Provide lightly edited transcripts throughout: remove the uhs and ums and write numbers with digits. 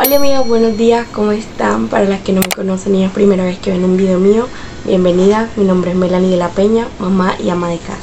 Hola amigas, buenos días, ¿cómo están? Para las que no me conocen y es primera vez que ven un video mío, bienvenida. Mi nombre es Melanie de la Peña, mamá y ama de casa.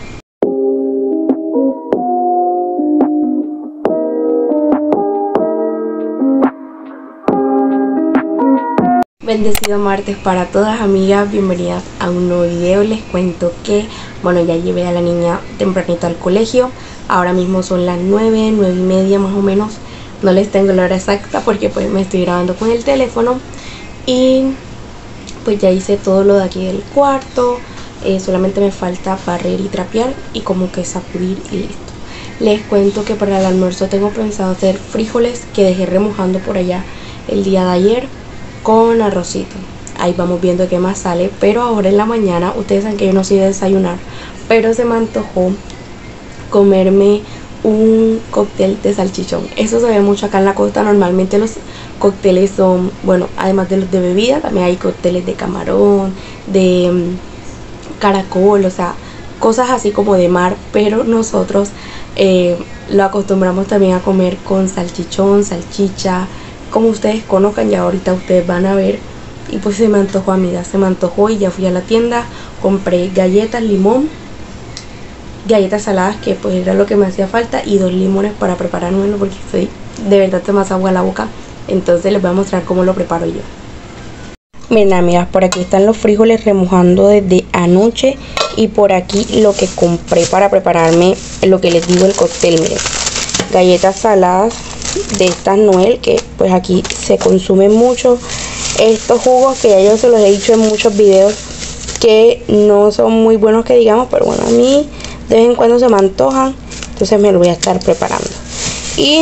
Bendecido martes para todas amigas, bienvenidas a un nuevo video. Les cuento que, bueno, ya llevé a la niña tempranito al colegio. Ahora mismo son las 9:30 más o menos. No les tengo la hora exacta porque pues me estoy grabando con el teléfono. Y pues ya hice todo lo de aquí del cuarto. Solamente me falta barrer y trapear y como que sacudir y listo. Les cuento que para el almuerzo tengo pensado hacer frijoles que dejé remojando por allá el día de ayer con arrocito. Ahí vamos viendo qué más sale. Pero ahora en la mañana, ustedes saben que yo no soy de desayunar, pero se me antojó comerme un cóctel de salchichón. Eso se ve mucho acá en la costa. Normalmente los cócteles son, bueno, además de los de bebida, también hay cócteles de camarón, de caracol, o sea, cosas así como de mar. Pero nosotros lo acostumbramos también a comer con salchichón, salchicha, como ustedes conozcan. Ya ahorita ustedes van a ver. Y pues se me antojó, amiga, se me antojó y ya fui a la tienda, compré galletas, limón, galletas saladas, que pues era lo que me hacía falta, y 2 limones para preparármelo porque estoy, de verdad se me hace agua a la boca. Entonces les voy a mostrar cómo lo preparo yo. Miren amigas, por aquí están los frijoles remojando desde anoche. Y por aquí lo que compré para prepararme lo que les digo, el cóctel. Miren, galletas saladas de estas Noel, que pues aquí se consumen mucho. Estos jugos que ya yo se los he dicho en muchos videos que no son muy buenos que digamos, pero bueno, a mí de vez en cuando se me antojan, entonces me lo voy a estar preparando. Y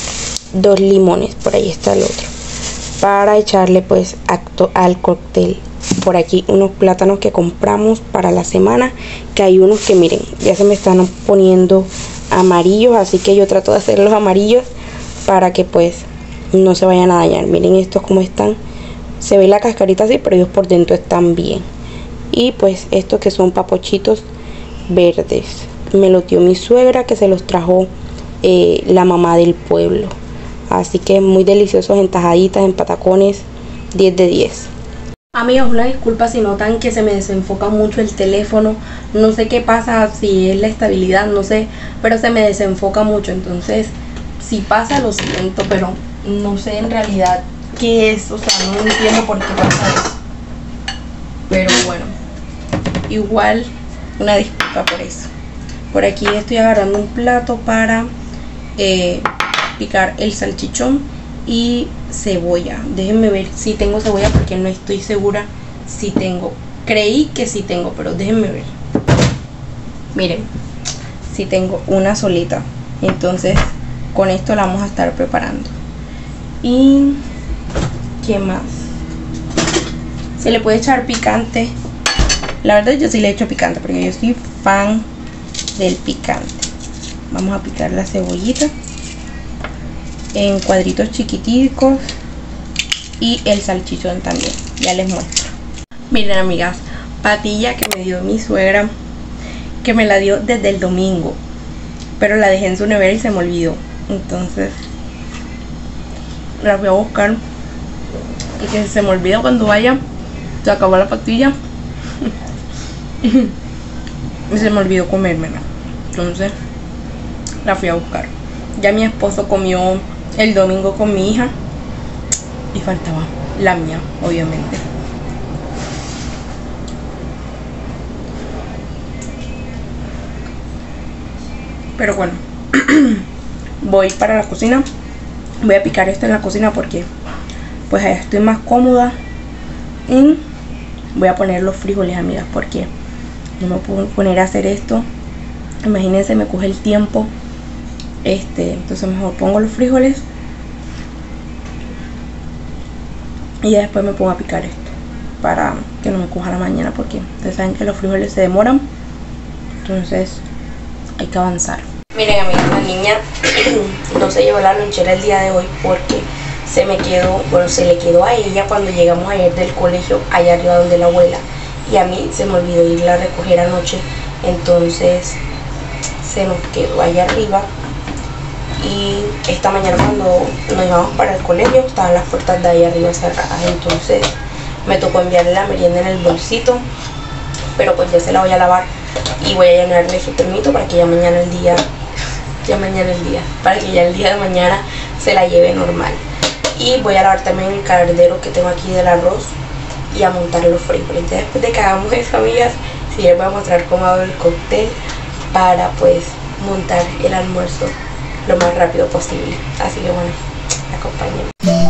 2 limones, por ahí está el otro, para echarle pues al cóctel. Por aquí unos plátanos que compramos para la semana, que hay unos que miren, ya se me están poniendo amarillos, así que yo trato de hacerlos amarillos para que pues no se vayan a dañar. Miren estos como están, se ve la cascarita así, pero ellos por dentro están bien. Y pues estos que son papochitos verdes, me los dio mi suegra, que se los trajo la mamá del pueblo. Así que muy deliciosos en tajaditas, en patacones, 10 de 10. Amigos, una disculpa si notan que se me desenfoca mucho el teléfono. No sé qué pasa, si es la estabilidad, no sé, pero se me desenfoca mucho. Entonces, si pasa, lo siento, pero no sé en realidad qué es. O sea, no entiendo por qué pasa eso. Pero bueno, igual una disculpa por eso. Por aquí estoy agarrando un plato para picar el salchichón y cebolla. Déjenme ver si tengo cebolla porque no estoy segura si tengo. Creí que sí tengo, pero déjenme ver. Miren, si tengo una solita. Entonces con esto la vamos a estar preparando. Y ¿qué más? Se le puede echar picante. La verdad yo sí le echo picante porque yo soy fan del picante. Vamos a picar la cebollita en cuadritos chiquiticos y el salchichón también. Ya les muestro. Miren amigas, patilla que me dio mi suegra, que me la dio desde el domingo, pero la dejé en su nevera y se me olvidó. Entonces la voy a buscar y que se me olvida cuando vaya. Se acabó la patilla y se me olvidó comérmela. Entonces la fui a buscar. Ya mi esposo comió el domingo con mi hija y faltaba la mía, obviamente. Pero bueno, voy para la cocina. Voy a picar esto en la cocina porque pues allá estoy más cómoda. Y voy a poner los frijoles, amigas, porque no me puedo poner a hacer esto. Imagínense, me coge el tiempo. Entonces mejor pongo los frijoles y ya después me pongo a picar esto para que no me coja la mañana, porque ustedes saben que los frijoles se demoran. Entonces hay que avanzar. Miren amigas, la niña no se llevó la lonchera el día de hoy porque se me quedó, bueno, se le quedó a ella cuando llegamos ayer del colegio allá arriba donde la abuela, y a mí se me olvidó irla a recoger anoche. Entonces se nos quedó allá arriba Y esta mañana cuando nos íbamos para el colegio estaban las puertas de ahí arriba cerradas, entonces me tocó enviarle la merienda en el bolsito, pero pues ya se la voy a lavar y voy a llenarle su termito para que ya mañana el día, para que ya el día de mañana se la lleve normal. Y voy a lavar también el caldero que tengo aquí del arroz y a montar los frijoles. Ya después de que hagamos eso, amigas, sí les voy a mostrar cómo hago el cóctel para pues montar el almuerzo lo más rápido posible. Así que bueno, acompáñenme.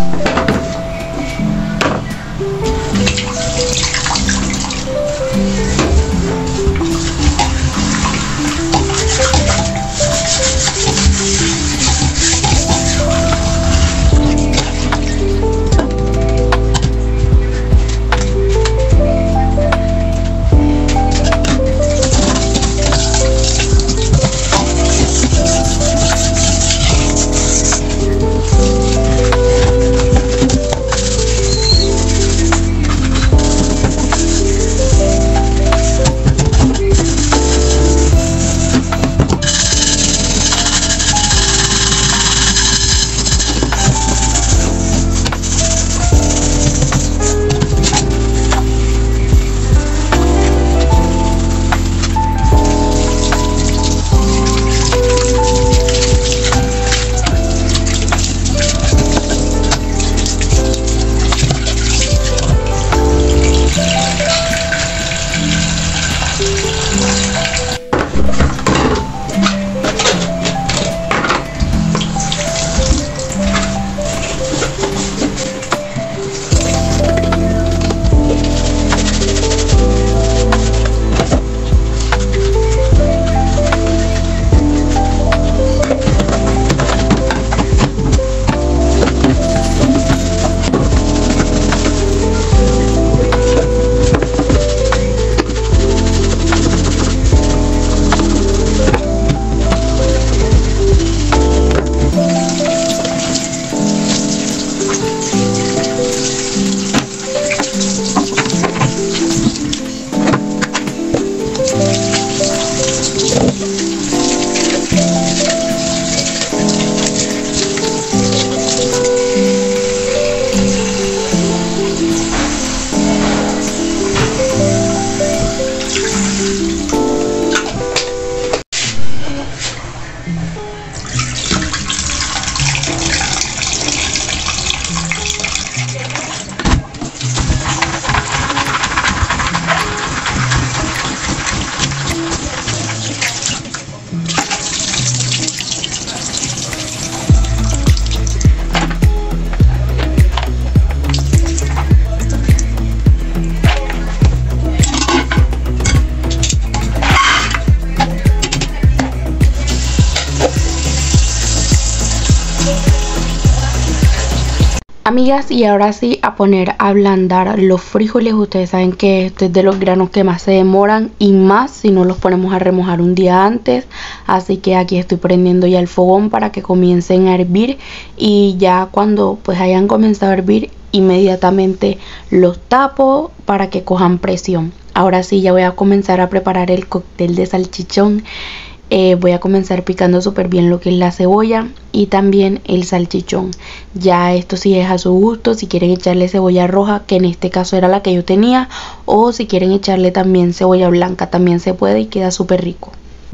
Amigas, y ahora sí a poner a ablandar los frijoles. Ustedes saben que este es de los granos que más se demoran, y más si no los ponemos a remojar un día antes. Así que aquí estoy prendiendo ya el fogón para que comiencen a hervir, y ya cuando pues hayan comenzado a hervir inmediatamente los tapo para que cojan presión. Ahora sí ya voy a comenzar a preparar el cóctel de salchichón. Voy a comenzar picando súper bien lo que es la cebolla y también el salchichón. Ya esto sí es a su gusto, si quieren echarle cebolla roja, que en este caso era la que yo tenía, o si quieren echarle también cebolla blanca, también se puede y queda súper rico.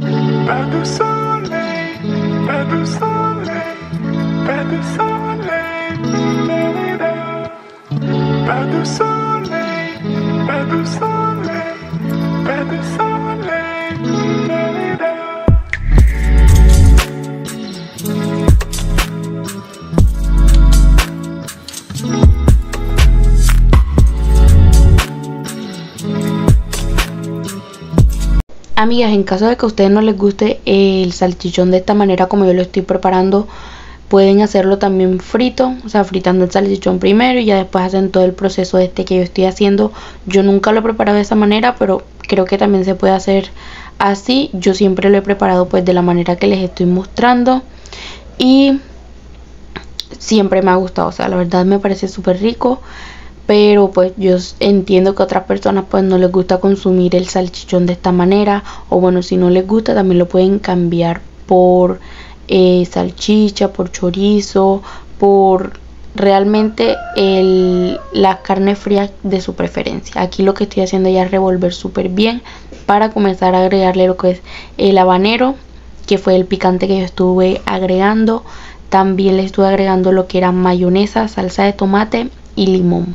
Amigas, en caso de que a ustedes no les guste el salchichón de esta manera como yo lo estoy preparando, pueden hacerlo también frito, o sea, fritando el salchichón primero y ya después hacen todo el proceso este que yo estoy haciendo. Yo nunca lo he preparado de esa manera, pero creo que también se puede hacer así. Yo siempre lo he preparado pues de la manera que les estoy mostrando y siempre me ha gustado, o sea, la verdad me parece súper rico. Pero pues yo entiendo que a otras personas pues no les gusta consumir el salchichón de esta manera, o bueno, si no les gusta también lo pueden cambiar por salchicha, por chorizo, por realmente las carnes frías de su preferencia. Aquí lo que estoy haciendo ya es revolver súper bien para comenzar a agregarle lo que es el habanero, que fue el picante que yo estuve agregando. También le estuve agregando lo que era mayonesa, salsa de tomate y limón.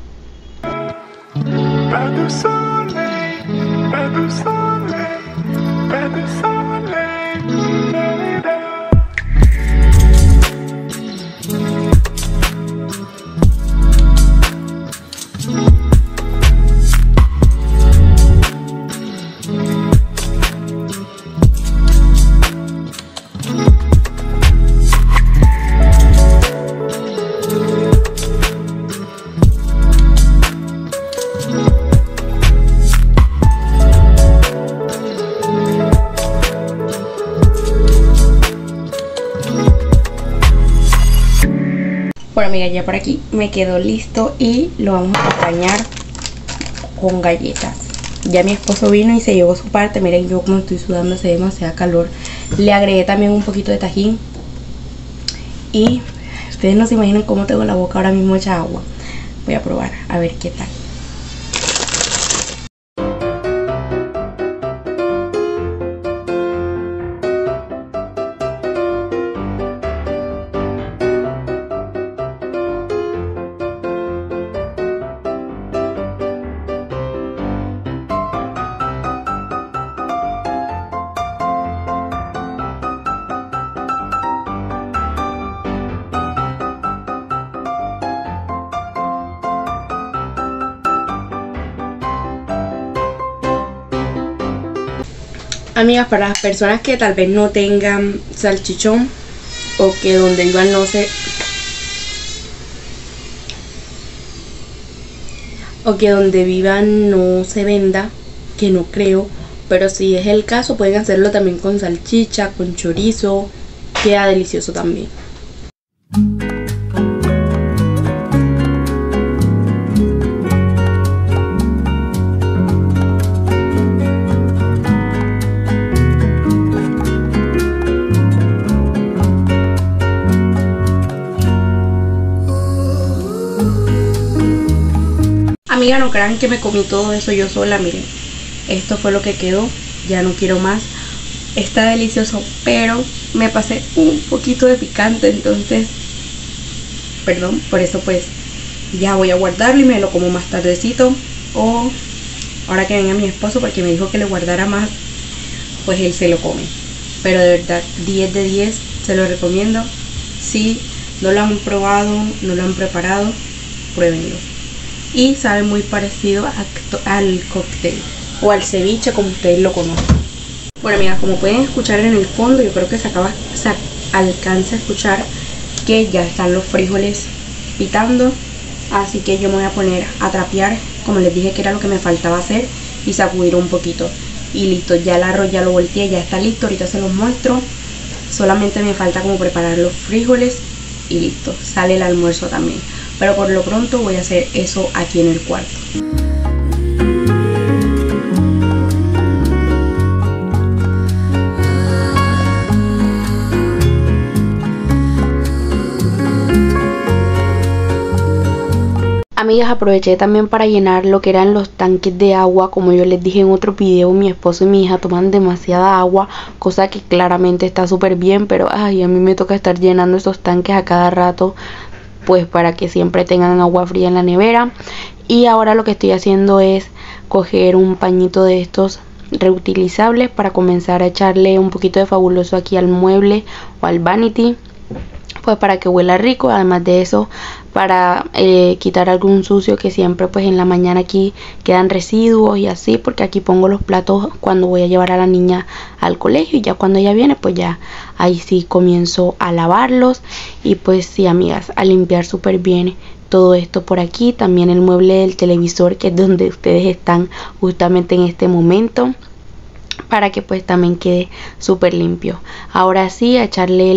Bueno, amiga, ya por aquí me quedó listo y lo vamos a acompañar con galletas. Ya mi esposo vino y se llevó su parte. Miren yo como estoy sudando, hace demasiada calor. Le agregué también un poquito de tajín. Y ustedes no se imaginan cómo tengo la boca ahora mismo hecha agua. Voy a probar a ver qué tal. Amigas, para las personas que tal vez no tengan salchichón o que donde vivan no se venda, que no creo, pero si es el caso pueden hacerlo también con salchicha, con chorizo, queda delicioso también. Amiga, no crean que me comí todo eso yo sola. Miren, esto fue lo que quedó. Ya no quiero más. Está delicioso, pero me pasé un poquito de picante, entonces perdón, por eso pues ya voy a guardarlo y me lo como más tardecito, o ahora que venga mi esposo, porque me dijo que le guardara más, pues él se lo come. Pero de verdad, 10 de 10, se lo recomiendo. Si no lo han probado, no lo han preparado, pruébenlo. Y sabe muy parecido al cóctel o al ceviche, como ustedes lo conocen. Bueno, amigas, como pueden escuchar en el fondo, yo creo que se alcanza a escuchar que ya están los frijoles pitando. Así que yo me voy a poner a trapear, como les dije que era lo que me faltaba hacer, y sacudir un poquito. Y listo, ya el arroz ya lo volteé, ya está listo, ahorita se los muestro. Solamente me falta como preparar los frijoles y listo, sale el almuerzo también. Pero por lo pronto voy a hacer eso aquí en el cuarto. Amigas, aproveché también para llenar lo que eran los tanques de agua. Como yo les dije en otro video, mi esposo y mi hija toman demasiada agua, cosa que claramente está súper bien, pero ay, a mí me toca estar llenando esos tanques a cada rato, pues para que siempre tengan agua fría en la nevera. Y ahora lo que estoy haciendo es coger un pañito de estos reutilizables para comenzar a echarle un poquito de Fabuloso aquí al mueble o al vanity, pues para que huela rico. Además de eso, para quitar algún sucio que siempre pues en la mañana aquí quedan residuos y así, porque aquí pongo los platos cuando voy a llevar a la niña al colegio, y ya cuando ella viene pues ya ahí sí comienzo a lavarlos. Y pues sí, amigas, a limpiar súper bien todo esto por aquí. También el mueble del televisor, que es donde ustedes están justamente en este momento, para que pues también quede súper limpio. Ahora sí, a echarle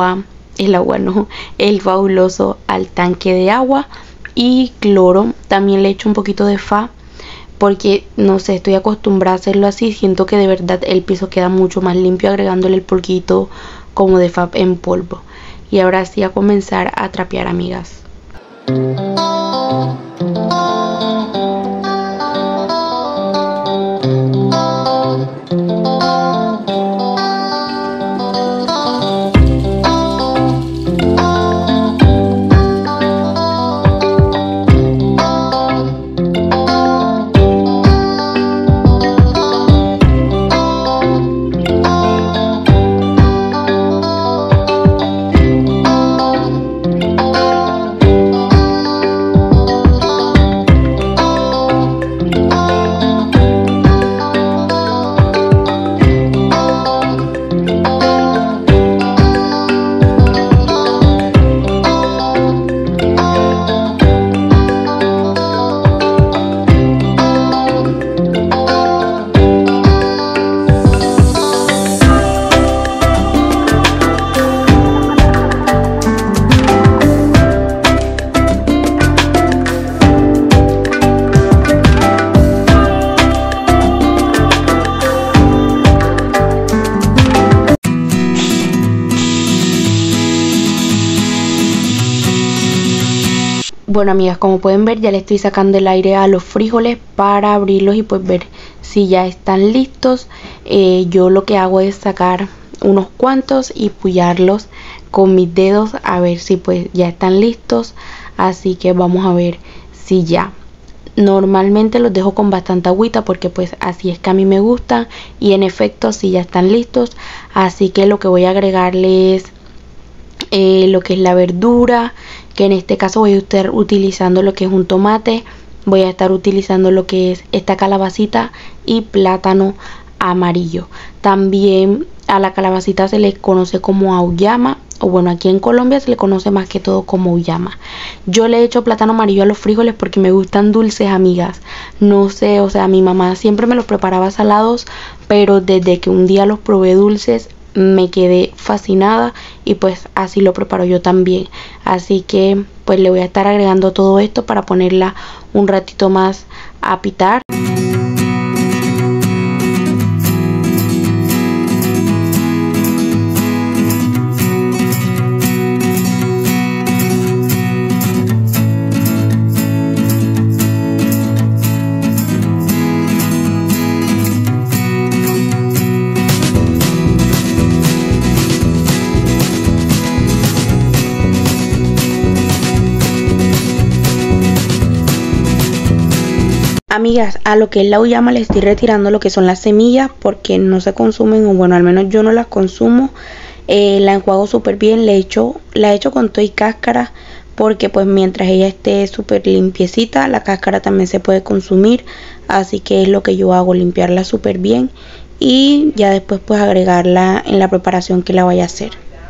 el Fabuloso al tanque de agua y cloro. También le echo un poquito de Fa, porque no sé, estoy acostumbrada a hacerlo así. Siento que de verdad el piso queda mucho más limpio agregándole el polquito como de Fab en polvo. Y ahora sí a comenzar a trapear, amigas. Bueno, amigas, como pueden ver, ya le estoy sacando el aire a los frijoles para abrirlos y pues ver si ya están listos. Yo lo que hago es sacar unos cuantos y pullarlos con mis dedos a ver si pues ya están listos. Así que vamos a ver si ya. Normalmente los dejo con bastante agüita porque pues así es que a mí me gustan, y en efecto sí ya están listos. Así que lo que voy a agregarle es lo que es la verdura, que en este caso voy a estar utilizando lo que es un tomate, voy a estar utilizando lo que es esta calabacita y plátano amarillo. También a la calabacita se le conoce como auyama, o bueno, aquí en Colombia se le conoce más que todo como auyama. Yo le he hecho plátano amarillo a los frijoles porque me gustan dulces, amigas. No sé, o sea, mi mamá siempre me los preparaba salados, pero desde que un día los probé dulces me quedé fascinada y pues así lo preparo yo también. Así que pues le voy a estar agregando todo esto para ponerla un ratito más a pitar. Amigas, a lo que es la auyama le estoy retirando lo que son las semillas porque no se consumen, o bueno, al menos yo no las consumo. La enjuago súper bien, la he hecho con todo y cáscara, porque pues mientras ella esté súper limpiecita, la cáscara también se puede consumir. Así que es lo que yo hago, limpiarla súper bien y ya después pues agregarla en la preparación que la vaya a hacer.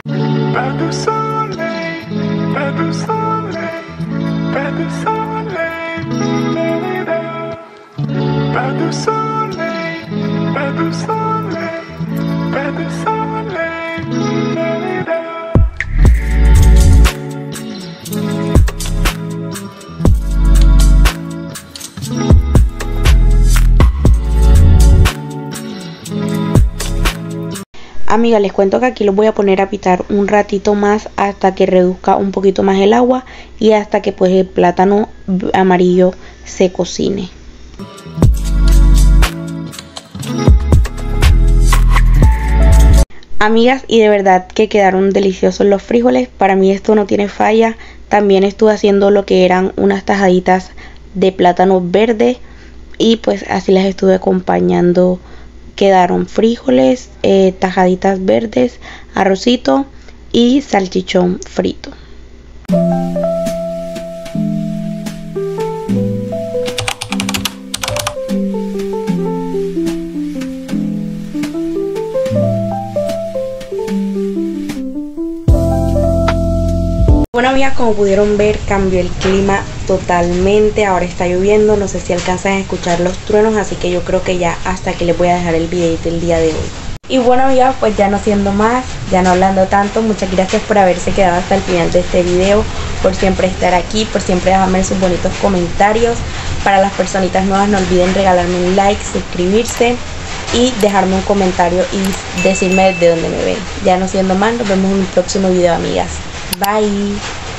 Amiga, les cuento que aquí los voy a poner a pitar un ratito más hasta que reduzca un poquito más el agua y hasta que pues el plátano amarillo se cocine. Amigas, y de verdad que quedaron deliciosos los frijoles. Para mí esto no tiene falla. También estuve haciendo lo que eran unas tajaditas de plátano verde y pues así las estuve acompañando. Quedaron frijoles, tajaditas verdes, arrocito y salchichón frito. Bueno, amigas, como pudieron ver, cambió el clima totalmente. Ahora está lloviendo, no sé si alcanzan a escuchar los truenos, así que yo creo que ya hasta aquí les voy a dejar el videito el día de hoy. Y bueno, amigas, pues ya no siendo más, ya no hablando tanto, muchas gracias por haberse quedado hasta el final de este video, por siempre estar aquí, por siempre dejarme sus bonitos comentarios. Para las personitas nuevas, no olviden regalarme un like, suscribirse. y dejarme un comentario y decirme de dónde me ven. Ya no siendo más, nos vemos en un próximo video, amigas. Bye.